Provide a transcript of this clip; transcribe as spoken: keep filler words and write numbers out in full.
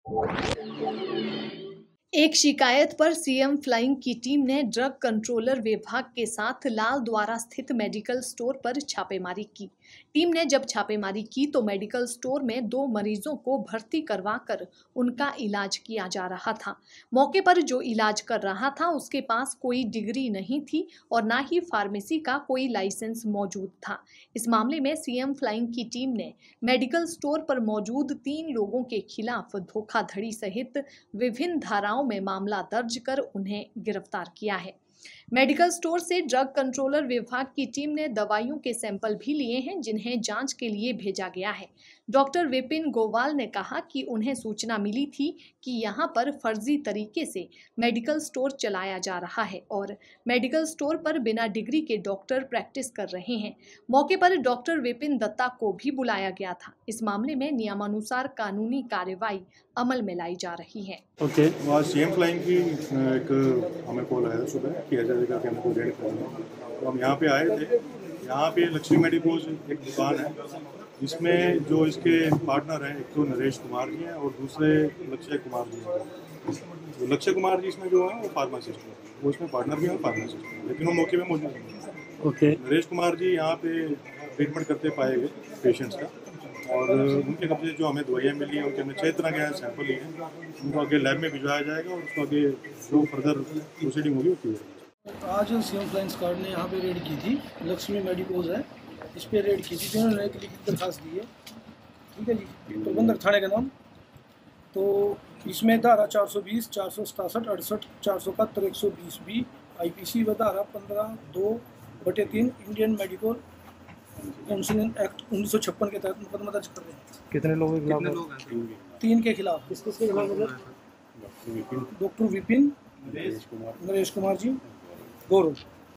एक शिकायत पर सीएम फ्लाइंग की टीम ने ड्रग कंट्रोलर विभाग के साथ लाल द्वारा स्थित मेडिकल स्टोर पर छापेमारी की। टीम ने जब छापेमारी की तो मेडिकल स्टोर में दो मरीजों को भर्ती करवाकर उनका इलाज किया जा रहा था। मौके पर जो इलाज कर रहा था उसके पास कोई डिग्री नहीं थी और ना ही फार्मेसी का कोई लाइसेंस मौजूद था। इस मामले में सीएम फ्लाइंग की टीम ने मेडिकल स्टोर पर मौजूद तीन लोगों के खिलाफ धोखाधड़ी सहित विभिन्न धाराओं में मामला दर्ज कर उन्हें गिरफ्तार किया है। मेडिकल स्टोर से ड्रग कंट्रोलर विभाग की टीम ने दवाइयों के सैंपल भी लिए हैं, जिन्हें जांच के लिए भेजा गया है। डॉक्टर विपिन गोवाल ने कहा कि उन्हें सूचना मिली थी कि यहां पर फर्जी तरीके से मेडिकल स्टोर चलाया जा रहा है और मेडिकल स्टोर पर बिना डिग्री के डॉक्टर प्रैक्टिस कर रहे हैं। मौके पर डॉक्टर विपिन दत्ता को भी बुलाया गया था। इस मामले में नियमानुसार कानूनी कार्रवाई अमल में लाई जा रही है। ओके, आज सीएम फ्लाइंग की एक हमें कॉल आया सुबह कि ऐसा जगह के हमको रेड करना, तो हम यहाँ पे आए थे। यहाँ पे लक्ष्मी मेडिकोज एक दुकान है जिसमें जो इसके पार्टनर हैं, एक तो नरेश कुमार जी हैं और दूसरे लक्ष्य कुमार जी हैं। तो लक्ष्य कुमार जी इसमें जो है वो फार्मासिस्ट हैं, वो इसमें पार्टनर भी हैं फार्मासिस्ट हैं, लेकिन वो मौके में मौजूद नहीं। ओके, नरेश कुमार जी यहाँ पे ट्रीटमेंट करते पाए गए पेशेंट्स का, और उनके कब्जे जो हमें दवाइयाँ मिली हैं उनके हमने छः तरह के सैंपल लिए हैं, उनको आगे लैब में भिजवाया जाएगा और उसको आगे जो फर्दर प्रोसीडिंग होगी वो की जाएगी। आज सीएम फ्लाइंग स्क्वाड ने यहाँ पे रेड की थी, लक्ष्मी मेडिकोज है, इस पर रेड की थी, जिन्होंने एक लिखित दरखास्त दी है, ठीक है जी, प्रबंधक थाने का नाम। तो इसमें धारा चार सौ बीस, चार सौ सतासठ, अड़सठ, चार सौ इकहत्तर, एक सौ बीस बी आईपीसी व धारा पंद्रह दो बटे तीन इंडियन मेडिकल इंश्योरेंस एक्ट उन्नीस सौ छप्पन के तहत मुकदमा दर्ज कर रहे हैं। कितने लोगों के खिलाफ? तीन के खिलाफ। किस किस के खिलाफ? डॉक्टर विपिन, नरेश कुमार जी, गौरव।